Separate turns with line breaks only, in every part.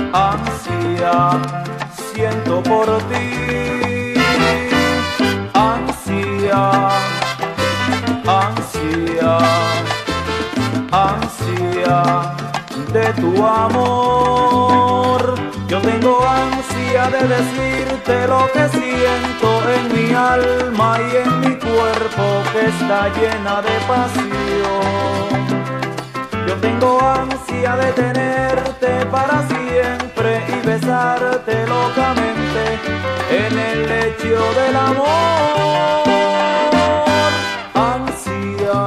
Ansia siento por ti, ansia, ansia, ansia de tu amor. Yo tengo ansia de decirte lo que siento en mi alma y en mi cuerpo que está llena de pasión. Yo tengo ansia de tenerte para siempre y besarte locamente en el lecho del amor. Ansia,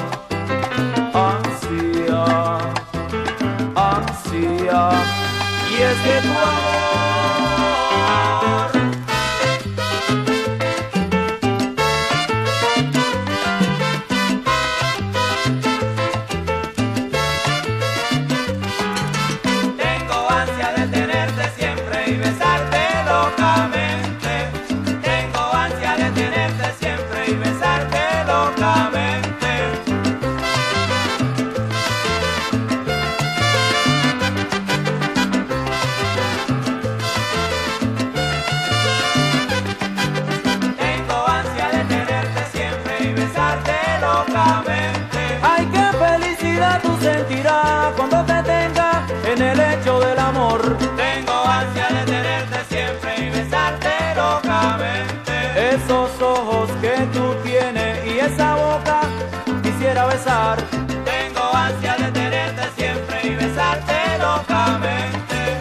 ansia, ansia, y es que tu amor tú sentirás cuando te tenga en el lecho del amor.
Tengo ansia de tenerte siempre y besarte locamente.
Esos ojos que tú tienes y esa boca quisiera besar.
Tengo ansia de tenerte siempre y besarte locamente.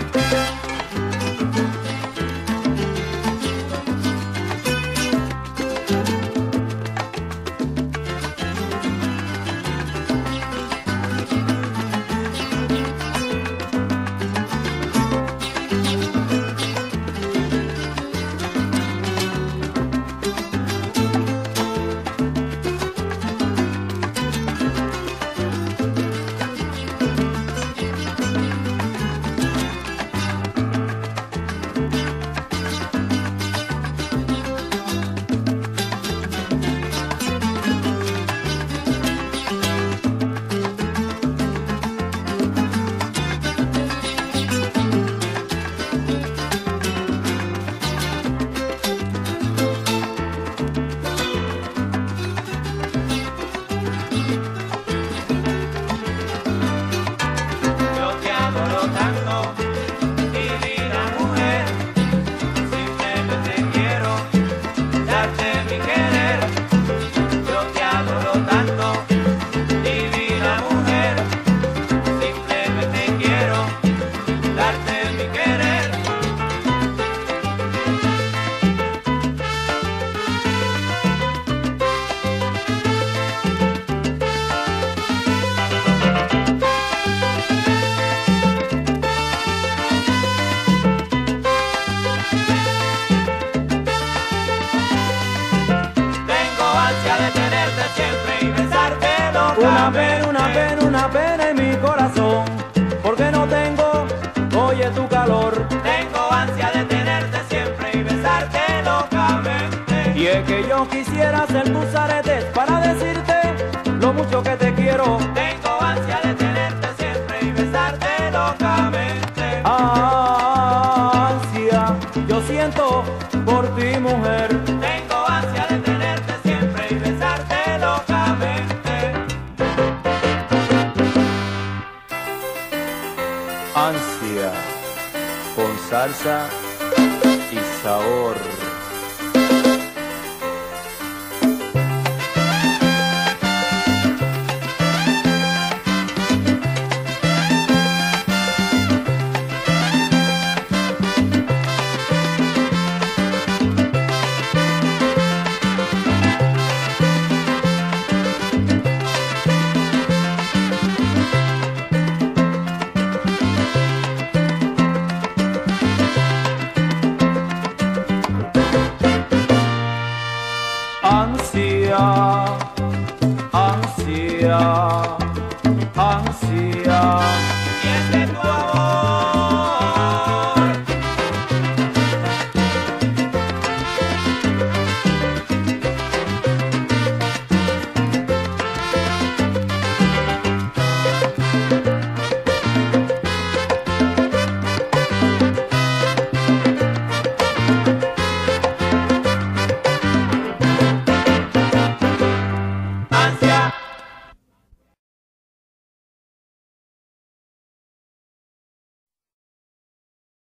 Una pena en mi corazón, porque no tengo, oye, tu calor.
Tengo ansia de tenerte siempre y besarte locamente.
Y es que yo quisiera ser tus aretes para decirte lo mucho que te quiero.
Tengo ansia de tenerte siempre y besarte locamente.
Ansia, yo siento por ti, mujer.
Tengo ansia de tenerte siempre y besarte locamente.
Ansia, con salsa y sabor. Ansia,